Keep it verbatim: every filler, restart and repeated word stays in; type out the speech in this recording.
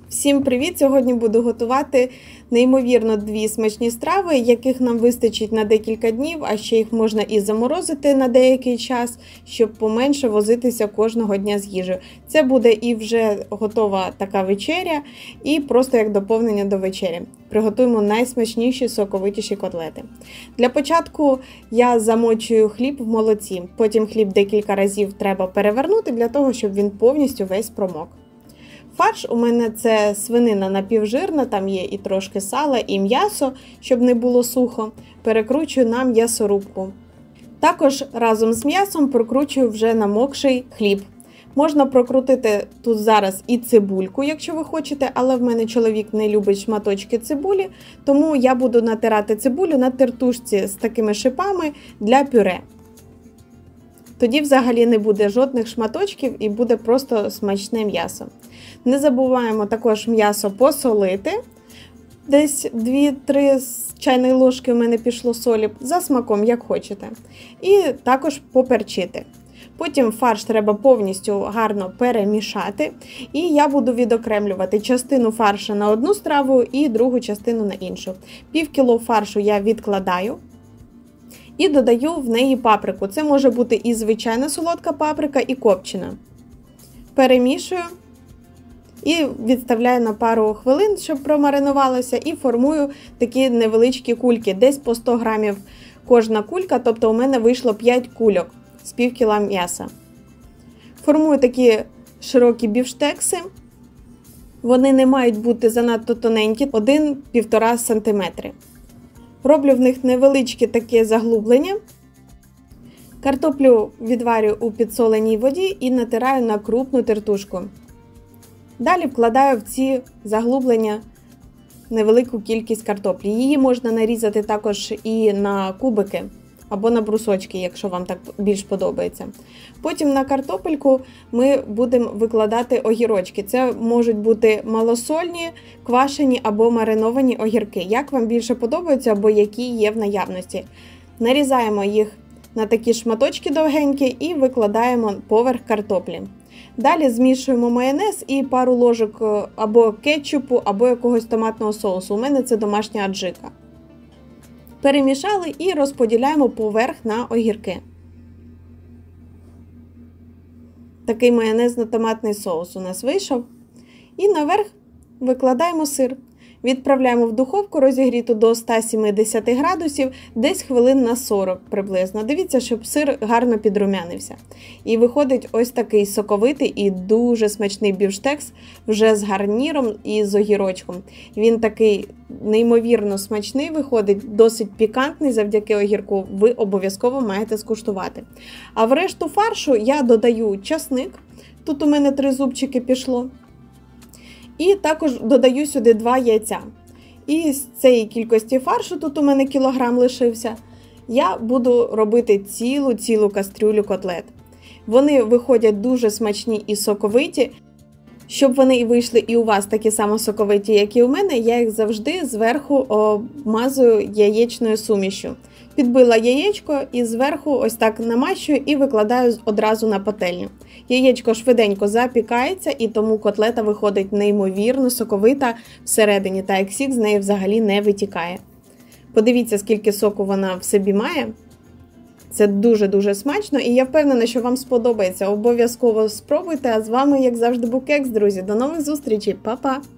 Всім привіт! Сьогодні буду готувати неймовірно дві смачні страви, яких нам вистачить на декілька днів, а ще їх можна і заморозити на деякий час, щоб поменше возитися кожного дня з їжею. Це буде і вже готова така вечеря, і просто як доповнення до вечері. Приготуємо найсмачніші, соковитіші котлети. Для початку я замочую хліб в молоці, потім хліб декілька разів треба перевернути для того, щоб він повністю весь промок. Фарш у мене це свинина напівжирна, там є і трошки сала, і м'ясо, щоб не було сухо. Перекручую на м'ясорубку. Також разом з м'ясом прокручую вже намокший хліб. Можна прокрутити тут зараз і цибульку, якщо ви хочете, але в мене чоловік не любить шматочки цибулі, тому я буду натирати цибулю на тертушці з такими шипами для пюре. Тоді взагалі не буде жодних шматочків і буде просто смачне м'ясо. Не забуваємо також м'ясо посолити. Десь дві-три чайні ложки у мене пішло солі, за смаком, як хочете. І також поперчити. Потім фарш треба повністю гарно перемішати. І я буду відокремлювати частину фаршу на одну страву і другу частину на іншу. Пів кіло фаршу я відкладаю. І додаю в неї паприку. Це може бути і звичайна солодка паприка, і копчена. Перемішую і відставляю на пару хвилин, щоб промаринувалося, і формую такі невеличкі кульки. Десь по сто грамів кожна кулька, тобто у мене вийшло п'ять кульок з пів кіла м'яса. Формую такі широкі бівштекси. Вони не мають бути занадто тоненькі, один-півтора сантиметри. Роблю в них невеличкі такі заглублення. Картоплю відварю у підсоленій воді і натираю на крупну тертушку. Далі вкладаю в ці заглублення невелику кількість картоплі. Її можна нарізати також і на кубики або на брусочки, якщо вам так більш подобається. Потім на картопельку ми будемо викладати огірочки. Це можуть бути малосольні, квашені або мариновані огірки. Як вам більше подобається або які є в наявності. Нарізаємо їх на такі шматочки довгенькі і викладаємо поверх картоплі. Далі змішуємо майонез і пару ложок або кетчупу, або якогось томатного соусу. У мене це домашня аджика. Перемішали і розподіляємо поверх на огірки. Такий майонезно-томатний соус у нас вийшов. І наверх викладаємо сир. Відправляємо в духовку розігріту до ста сімдесяти градусів, десь хвилин на сорок приблизно. Дивіться, щоб сир гарно підрумянився. І виходить ось такий соковитий і дуже смачний бівштекс вже з гарніром і з огірочком. Він такий неймовірно смачний виходить, досить пікантний завдяки огірку. Ви обов'язково маєте скуштувати. А в решту фаршу я додаю часник. Тут у мене три зубчики пішло. І також додаю сюди два яйця. І з цієї кількості фаршу, тут у мене кілограм лишився, я буду робити цілу-цілу кастрюлю котлет. Вони виходять дуже смачні і соковиті. Щоб вони і вийшли і у вас такі само соковиті, як і у мене, я їх завжди зверху обмазую яєчною сумішю. Підбила яєчко і зверху ось так намащую і викладаю одразу на пательню. Яєчко швиденько запікається, і тому котлета виходить неймовірно соковита всередині, та як сік з неї взагалі не витікає. Подивіться, скільки соку вона в собі має. Це дуже-дуже смачно, і я впевнена, що вам сподобається. Обов'язково спробуйте, а з вами, як завжди, був Кекс, друзі. До нових зустрічей, па-па!